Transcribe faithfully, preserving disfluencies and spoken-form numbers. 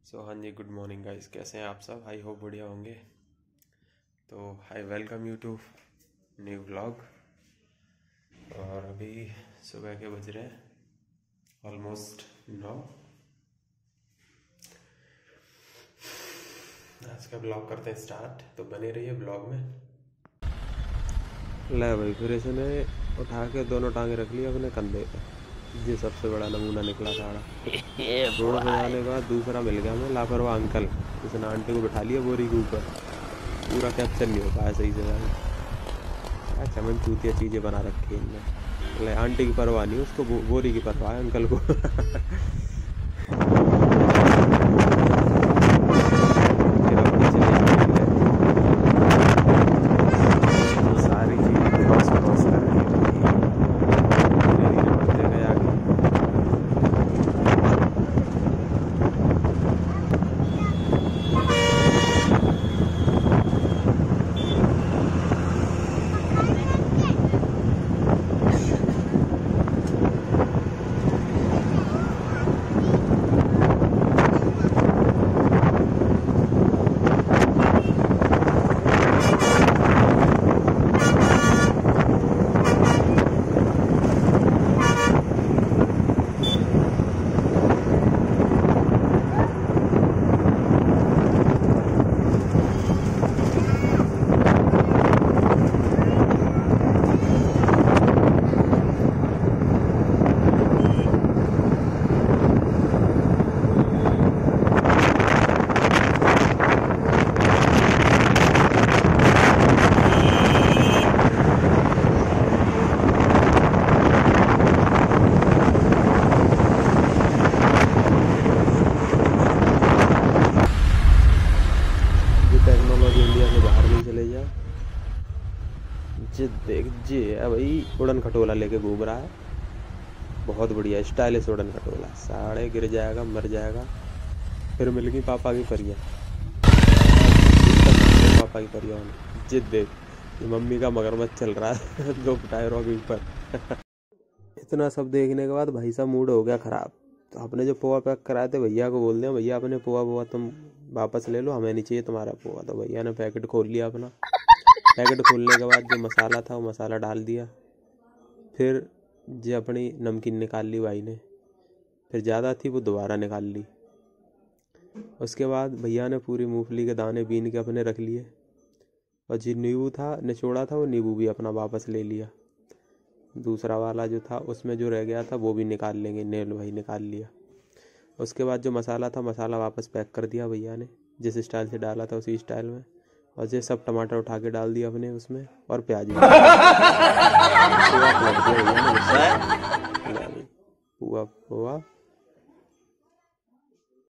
सो so, हाँ जी, good morning guys, कैसे हैं आप सब? आई होप बढ़िया होंगे। तो I welcome you to new vlog. और अभी सुबह के बज रहे हैं ऑलमोस्ट नौ। आज का ब्लॉग करते हैं स्टार्ट, तो बने रहिए ब्लॉग में। ले भाई, फिर इसने उठा के दोनों टांगे रख लिया अपने कंधे पे। ये सबसे बड़ा नमूना निकला साड़ा। रोड पे जाने के बाद दूसरा मिल गया हमें, लापरवाह अंकल। उसने आंटी को बिठा लिया बोरी के ऊपर। पूरा कैप्चर नहीं हो पाया सही से भाई। क्या चमन चूतिया चीज़ें बना रखी है इनने। आंटी की परवाह नहीं, उसको बो, बोरी की परवाह है अंकल को। टेक्नोलॉजी इंडिया से बाहर नहीं चले जा। जी देख जी है भाई, उड़न खटोला लेके घूम रहा है। बहुत बढ़िया स्टाइलिश उड़न खटोला। साढ़े गिर जाएगा, मर जाएगा। फिर मिल गई पापा की परियां। पापा की परियां जिद देख, मम्मी का मगरमच्छ चल रहा है दो टायरों के ऊपर। इतना सब देखने के बाद भाई साहब मूड हो गया खराब। तो आपने जो पोहा पैक कराए थे भैया को बोल दिया, भैया अपने पोहा पोहा तुम वापस ले लो, हमें नहीं चाहिए तुम्हारा पोहा। तो भैया ने पैकेट खोल लिया अपना। पैकेट खोलने के बाद जो मसाला था वो मसाला डाल दिया। फिर जो अपनी नमकीन निकाल ली भाई ने। फिर ज़्यादा थी वो दोबारा निकाल ली। उसके बाद भैया ने पूरी मूंगफली के दाने बीन के अपने रख लिए। और जो नींबू था निचोड़ा था वो नींबू भी अपना वापस ले लिया। दूसरा वाला जो था उसमें जो रह गया था वो भी निकाल लेंगे, नेल भाई निकाल लिया। उसके बाद जो मसाला था मसाला वापस पैक कर दिया भैया ने, जिस स्टाइल से डाला था उसी स्टाइल में। और ये सब टमाटर उठा के डाल दिया अपने उसमें, और प्याज भी। पुआ